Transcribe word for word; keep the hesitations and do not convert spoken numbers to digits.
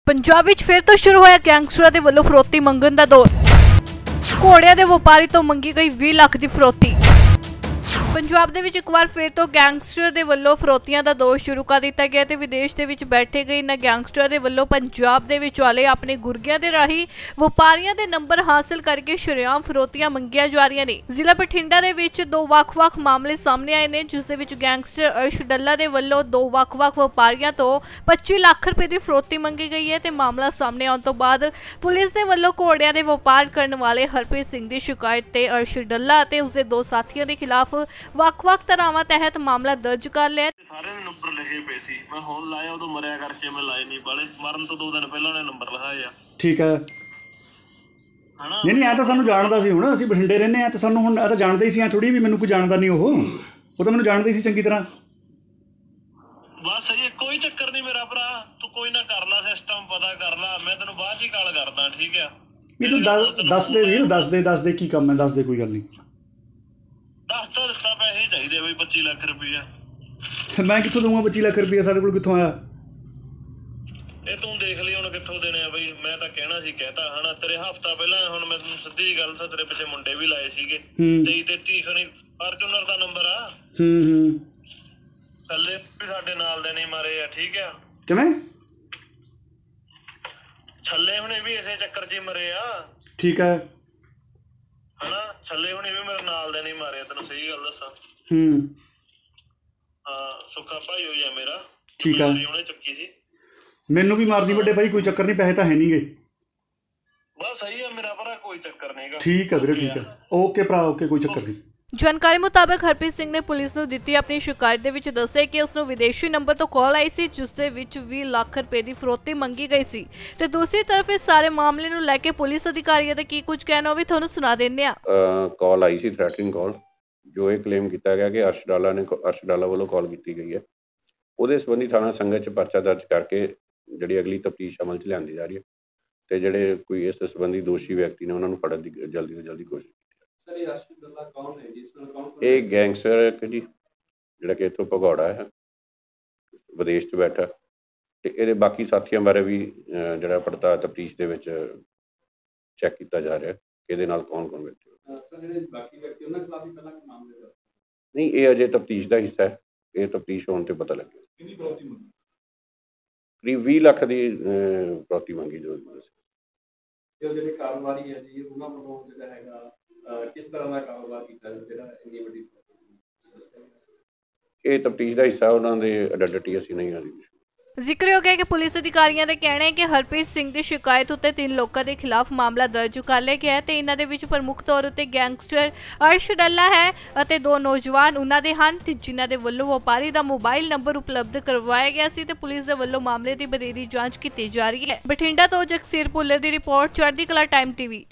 पंजाब विच फिर तो शुरू होया गैंगस्टरां दे वल्लों फरौती मंगण दा दौर। घोड़ियां दे व्यापारी तो मंगी गई बीस लाख दी फरौती। पंजाब दे विच एक बार फिर तो गैंगस्टर दे वल्लों फरौतियां दा दौर शुरू कर दिता गया ते विदेश दे विच बैठे गए इन्हां गैंगस्टर दे वल्लों पंजाब दे विच वाले अपने गुरगियां दे राही व्यापारियां दे नंबर हासिल करके शरेआम फरौतियां मंगियां जा रही ने। जिला बठिंडा दे विच दो वख-वख मामले सामने आए ने, जिस दे विच गैंगस्टर अर्श डल्ला दे वल्लों दो वख-वख व्यापारियां तो पच्चीस लाख रुपए दी फरौती मंगी गई है ते मामला सामने आउण तो बाद पुलिस दे वल्लों घोड़ियां दे व्यापार करने वाले हरप्रीत सिंह दी शिकायत ते अर्श डल्ला ते उसदे दो साथियों के खिलाफ ਵੱਖ-ਵੱਖ ਧਾਰਾਵਾਂ ਤਹਿਤ ਮਾਮਲਾ ਦਰਜ ਕਰ ਲਿਆ। ਸਾਰੇ ਨੇ ਨੰਬਰ ਲਿਖੇ ਪਏ ਸੀ, ਮੈਂ ਹੁਣ ਲਾਇਆ, ਉਦੋਂ ਮਰਿਆ ਕਰਕੇ ਮੈਂ ਲਾਏ ਨਹੀਂ ਬਾਲੇ, ਮਰਨ ਤੋਂ ਦੋ ਦਿਨ ਪਹਿਲਾਂ ਨੇ ਨੰਬਰ ਲਿਖਾਏ ਆ। ਠੀਕ ਹੈ ਹਨਾ? ਨਹੀਂ ਨਹੀਂ ਐ ਤਾਂ ਸਾਨੂੰ ਜਾਣਦਾ ਸੀ, ਹੁਣ ਅਸੀਂ ਬਠਿੰਡੇ ਰਹਿੰਦੇ ਆ ਤੇ ਸਾਨੂੰ ਹੁਣ ਇਹ ਤਾਂ ਜਾਣਦਾ ਹੀ ਸੀ, ਐ ਥੋੜੀ ਵੀ ਮੈਨੂੰ ਕੋਈ ਜਾਣਦਾ ਨਹੀਂ, ਉਹ ਉਹ ਤਾਂ ਮੈਨੂੰ ਜਾਣਦਾ ਹੀ ਸੀ ਚੰਗੀ ਤਰ੍ਹਾਂ। ਬਸ ਇਹ ਕੋਈ ਚੱਕਰ ਨਹੀਂ ਮੇਰਾ ਭਰਾ, ਤੂੰ ਕੋਈ ਨਾ ਕਰ ਲੈ ਸਿਸਟਮ ਪਤਾ ਕਰ ਲੈ, ਮੈਂ ਤੈਨੂੰ ਬਾਅਦ 'ਚ ਹੀ ਕਾਲ ਕਰਦਾ, ਠੀਕ ਆ? ਨਹੀਂ ਤੂੰ ਦੱਸ ਦੇ ਵੀਰ, ਦੱਸ ਦੇ ਦੱਸ ਦੇ ਕੀ ਕੰਮ ਹੈ, ਦੱਸ ਦੇ, ਕੋਈ ਗੱਲ ਨਹੀਂ। ਦੱਸ ਤਾਂ ਦਿੱਤਾ, ਪੈਸੇ ਚਾਹੀਦੇ ਬਈ ਪੱਚੀ ਲੱਖ ਰੁਪਈਆ। ਮੈਂ ਕਿੱਥੋਂ ਦਊਂਗਾ ਪੱਚੀ ਲੱਖ ਰੁਪਈਆ, ਸਾਡੇ ਕੋਲ ਕਿੱਥੋਂ ਆਇਆ? ਇਹ ਤੂੰ ਦੇਖ ਲਈ ਹੁਣ ਕਿੱਥੋਂ ਦੇਣੇ ਆ ਬਈ, ਮੈਂ ਤਾਂ ਕਹਿਣਾ ਸੀ ਕਹਿਤਾ ਹਨਾ, ਤੇਰੇ ਹਫਤਾ ਪਹਿਲਾਂ ਹੁਣ ਮੈਂ ਤੈਨੂੰ ਸਿੱਧੀ ਗੱਲ ਤਾਂ ਤੇਰੇ ਪਿੱਛੇ ਮੁੰਡੇ ਵੀ ਲਾਏ ਸੀਗੇ, ਤੇਈ ਤੇਤੀ ਖਣੀ ਫਾਰਚੂਨਰ ਦਾ ਨੰਬਰ ਆ। ਹੂੰ ਹੂੰ ਥੱਲੇ ਵੀ ਸਾਡੇ ਨਾਲ ਦੇ ਨਹੀਂ ਮਾਰੇ ਆ, ਠੀਕ ਆ? ਕਿਵੇਂ? ਛੱਲੇ ਹੁਣੇ ਵੀ ਇਸੇ ਚੱਕਰ 'ਚ ਹੀ ਮਰੇ ਆ। ਠੀਕ ਹੈ ਹਨਾ, ਛੱਲੇ ਹੁਣੇ ਵੀ ਮੇਰੇ ਨਾਲ ਦੇ ਨਹੀਂ ਮਾਰੇ, ਤੈਨੂੰ ਸਹੀ ਗੱਲ ਦੱਸਾਂ। ਹੂੰ ਹਾਂ, ਸੁੱਖਾ ਭਾਈ ਹੋਈ ਆ ਮੇਰਾ। ਠੀਕ ਆ, ਉਹਨੇ ਚੱਕੀ ਸੀ। ਮੈਨੂੰ ਵੀ ਮਾਰਦੀ ਵੱਡੇ ਭਾਈ, ਕੋਈ ਚੱਕਰ ਨਹੀਂ, ਪੈਸੇ ਤਾਂ ਹੈ ਨਹੀਂ ਗੇ। ਬਸ ਸਹੀ ਆ ਮੇਰਾ ਭਰਾ, ਕੋਈ ਚੱਕਰ ਨਹੀਂਗਾ। ਠੀਕ ਆ ਵੀਰੇ, ਠੀਕ ਆ, ਓਕੇ ਭਰਾ, ਓਕੇ, ਕੋਈ ਚੱਕਰ ਨਹੀਂ। ਜਾਣਕਾਰੀ ਮੁਤਾਬਕ ਹਰਪ੍ਰੀਤ ਸਿੰਘ ਨੇ ਪੁਲਿਸ ਨੂੰ ਦਿੱਤੀ ਆਪਣੀ ਸ਼ਿਕਾਇਤ ਦੇ ਵਿੱਚ ਦੱਸਿਆ ਕਿ ਉਸ ਨੂੰ ਵਿਦੇਸ਼ੀ ਨੰਬਰ ਤੋਂ ਕਾਲ ਆਈ ਸੀ, ਜਿਸ ਦੇ ਵਿੱਚ ਵੀਹ ਲੱਖ ਰੁਪਏ ਦੀ ਫਰੌਤੀ ਮੰਗੀ ਗਈ ਸੀ ਤੇ ਦੂਸਰੀ ਤਰਫ ਇਸ ਸਾਰੇ ਮਾਮਲੇ ਨੂੰ ਲੈ ਕੇ ਪੁਲਿਸ ਅਧਿਕਾਰੀਆਂ ਦਾ ਕੀ ਕੁਝ ਕਹਿਣਾ ਉਹ ਵੀ ਤੁਹਾਨੂੰ ਸੁਣਾ ਦਿੰਦੇ ਆ। ਕਾਲ ਆਈ ਸੀ, ਥ੍ਰੈਟਨਿੰਗ ਕਾਲ, ਜੋ ਇਹ ਕਲੇਮ ਕੀਤਾ ਗਿਆ ਕਿ ਅਰਸ਼ ਡਾਲਾ ਨੇ ਅਰਸ਼ ਡਾਲਾ ਵੱਲੋਂ ਕਾਲ ਕੀਤੀ ਗਈ ਹੈ। ਉਹਦੇ ਸੰਬੰਧੀ ਥਾਣਾ ਸੰਗਤ 'ਚ ਪਰਚਾ ਦਰਜ ਕਰਕੇ ਜਿਹੜੀ ਅਗਲੀ ਤਫਤੀਸ਼ ਅਮਲ 'ਚ ਲਿਆਂਦੀ ਜਾ ਰਹੀ ਹੈ ਤੇ ਜਿਹੜੇ ਕੋਈ ਇਸ ਸੰਬੰਧੀ ਦੋਸ਼ੀ ਵਿਅਕਤੀ ਨੇ ਉਹਨਾਂ ਨੂੰ ਫੜਨ ਦੀ ਜਲਦੀ ਤੋਂ ਜਲਦੀ ਕੋਸ਼ਿਸ਼। ਇਹ ਗੈਂਗਸਟਰ ਇੱਕ ਜੀ ਜਿਹੜਾ ਕਿ ਇੱਥੋਂ ਭਗੌੜਾ ਹੈ, ਵਿਦੇਸ਼ 'ਚ ਬੈਠਾ, ਤੇ ਇਹਦੇ ਬਾਕੀ ਸਾਥੀਆਂ ਬਾਰੇ ਵੀ ਜਿਹੜਾ ਪੜਤਾਲ ਤਫਤੀਸ਼ ਦੇ ਵਿੱਚ ਚੈੱਕ ਕੀਤਾ ਜਾ ਰਿਹਾ ਕਿ ਇਹਦੇ ਨਾਲ ਕੌਣ ਕੌਣ ਬੈਠੇ। ਨਹੀਂ, ਇਹ ਅਜੇ ਤਫਤੀਸ਼ ਦਾ ਹਿੱਸਾ ਹੈ, ਇਹ ਤਫਤੀਸ਼ ਹੋਣ ਤੇ ਪਤਾ ਲੱਗੇਗਾ। ਕਰੀਬ ਵੀਹ ਲੱਖ ਦੀ ਫਰੌਤੀ ਮੰਗੀ ਜੋ ਜਿਹੜੇ ਕਾਰੋਬਾਰੀ ਹੈ ਜੀ, ਉਹਨਾਂ ਵੱਲੋਂ ਜਿਹੜਾ ਹੈਗਾ ਕਿਸ ਤਰ੍ਹਾਂ ਦਾ ਕਾਰੋਬਾਰ ਕੀਤਾ ਜਿਹੜਾ ਇੰਨੀ ਵੱਡੀ? ਇਹ ਤਫਤੀਸ਼ ਦਾ ਹਿੱਸਾ, ਉਹਨਾਂ ਦੇ ਆਇਡੈਂਟੀਟੀ ਅਸੀਂ ਨਹੀਂ ਆ ਰਹੀ। ਜ਼ਿਕਰਯੋਗ ਹੈ ਕਿ ਪੁਲਿਸ ਅਧਿਕਾਰੀਆਂ ਦਾ ਕਹਿਣਾ ਹੈ ਕਿ ਹਰਪ੍ਰੀਤ ਸਿੰਘ ਦੀ ਸ਼ਿਕਾਇਤ ਉੱਤੇ ਤਿੰਨ ਲੋਕਾਂ ਦੇ ਖਿਲਾਫ ਮਾਮਲਾ ਦਰਜ ਕਰ ਲਿਆ ਗਿਆ ਹੈ ਤੇ ਇਹਨਾਂ ਦੇ ਵਿੱਚ ਪ੍ਰਮੁੱਖ ਤੌਰ ਉੱਤੇ ਗੈਂਗਸਟਰ ਅਰਸ਼ ਡੱਲਾ ਹੈ ਅਤੇ ਦੋ ਨੌਜਵਾਨ ਉਹਨਾਂ ਦੇ ਹਨ, ਜਿਨ੍ਹਾਂ ਦੇ ਵੱਲੋਂ ਵਪਾਰੀ ਦਾ ਮੋਬਾਈਲ ਨੰਬਰ ਉਪਲਬਧ ਕਰਵਾਇਆ ਗਿਆ ਸੀ ਤੇ ਪੁਲਿਸ ਦੇ ਵੱਲੋਂ ਮਾਮਲੇ ਦੀ ਵਧੇਰੀ ਜਾਂਚ ਕੀਤੀ ਜਾ ਰਹੀ ਹੈ। ਬਠਿੰਡਾ ਤੋਂ ਜਗਸੀਰ ਭੁੱਲਰ ਦੀ ਰਿਪੋਰਟ, ਚੜ੍ਹਦੀ ਕਲਾ ਟਾਈਮ ਟੀਵੀ।